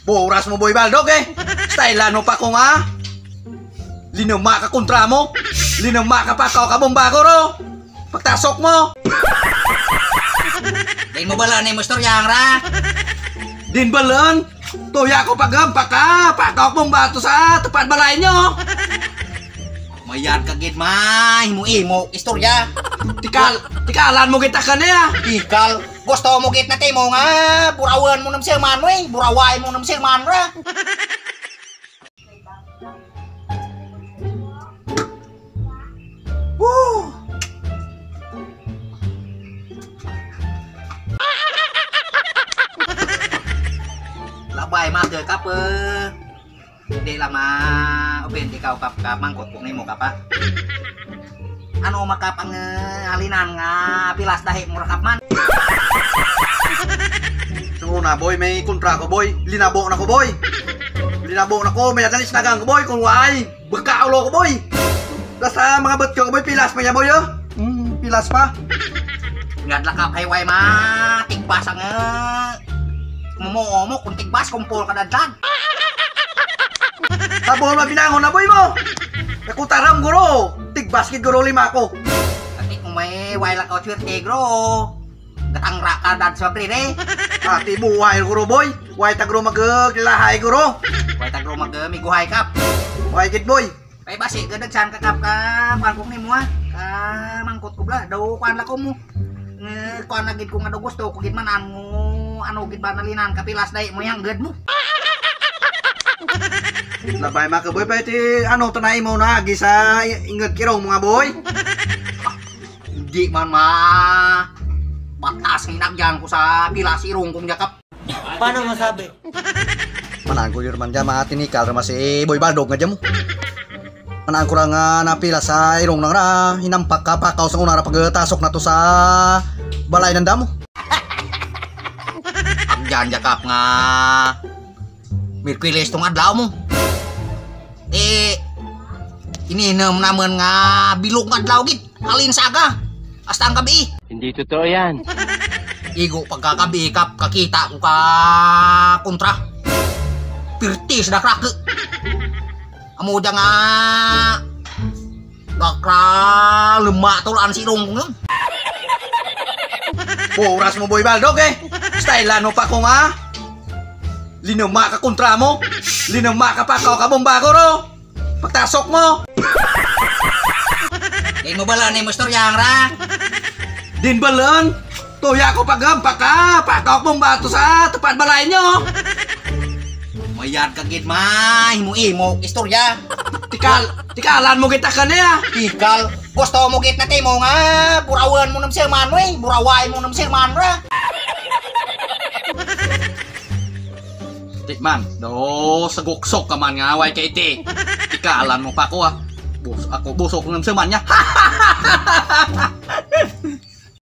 Boras mo boy Baldog eh. Stylean mo pa ko nga. Linama ka kontra mo. Linama ka pa ka bomba ko ro. Pagtasok mo. Din mo balan ni Mustor yang ra. Din balan. Tuya ko pagampa ka. Pakak bomba to sa tepat balay nyo. Mayan ka gid may imo istorya. Tikalan mo kita ka niya. Ikal, gusto mo git na kay mo nga burawan mo nam sirman mo eh. Buraway mo nam sirman ra. Woo! Labay ma ke kap Hindi lama open ikaw kap mangkot ko nimo kapa. Ano makapang halinan nga pilas dahi mo rakap man. So na boy, may kontra ko boy. Linabo na ko boy. Linabo na ko, may atanis nagang ko boy. Kung waay, bagkaulo ko boy. Basta mga bat ko boy, pilas pa niya boy oh. Pilas pa. Ngad lakap kay way ma tigbas ang mo kung tigbas kumpol ka dadlan. Tapos mabinangon na boy mo. Nakutaram guro. Tigbas kid guro lima ko. Kasi kung may way lang ka swerte gro. Gatangra ka dad sa prire. Ati buhay guro boy. Way tagro maglahay guro. Way tagro magmiguhay kap. Way kid boy. Ay basi gadagsan ka kap ka pangkok nimo ha. Mangkot ko bla daw kuan la ko mo. Kuan lagi ko nga daw gusto ko gid man ano gid ba nalinan kapilas dai mo yang ged mo. Labay mga boy pa iti ano tanay mo na gisa ingat kiraw mga boy. Hindi man batas hinagyan ko sa pilas irong kong jakap. Paano masabi? Manaan ko yun man dyan mga tinikal naman si Boy Baldog nga dyan mo. Manaan ko lang napila sa irong nang na hinampak ka pakaw sa unara pagtasok na to sa balay ng damo. Agyan jakap nga Mirkulis tong adlaw mo. Ininom naman nga bilog nga adlaw gid. Alin saga. Hasta ang gabi. Hindi totoo yan. Igo pagkakabi kap kakita ko ka kontra. Pirtis na krak. Amo da nga bakra lemak tulan si rong ko. Boras mo Boy Baldog eh. Stylean mo pa ko nga. Linama ka kontra mo. Linama ka pa ka bomba ko ro. Pagtasok mo. Din mo balan ni Mustor yang ra. Din balan. Tuya ko pagampa ka. Pakak bomba to sa tepat balay nyo. Mayan ka gid may imo istorya. Tikalan mo kita ka niya. Ikal, gusto mo git na kay mo nga burawan mo nam sirman mo eh. Buraway mo nam sirman ra. Tikman, do saguksok ka man nga way kay iti. Tikalan mo pa ko ah. Ako busok ng seman niya.